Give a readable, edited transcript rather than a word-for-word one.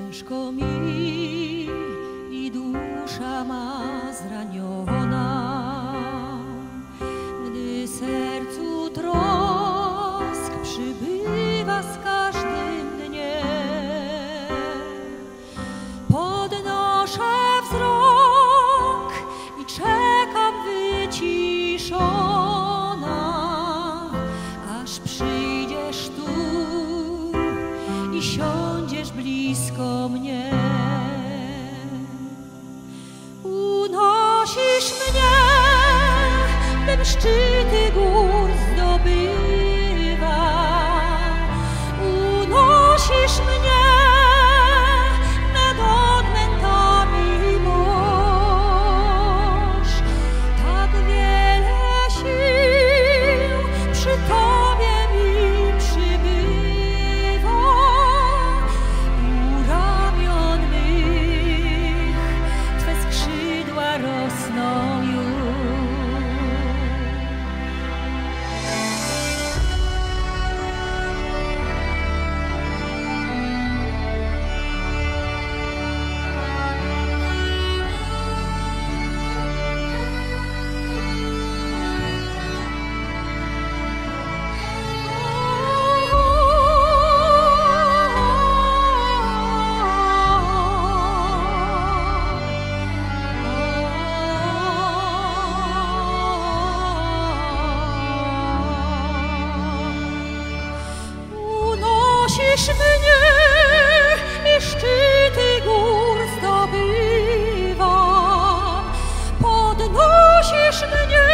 Ciężko mi i dusza ma zraniona, gdy sercu trosk przybywa z każdym dniem. Podnoszę wzrok i czekam wyciszona, aż przyjdziesz tu i siądziesz blisko mnie. Unosisz mnie, bym szczyty gór zdobywa. Unosisz mnie nad odmętami morz. Tak wiele sił przy Tobie mi przybywa. U ramion mych Twe skrzydła rosną już. Unosisz mnie i szczyty gór zdobywam. Podnosisz mnie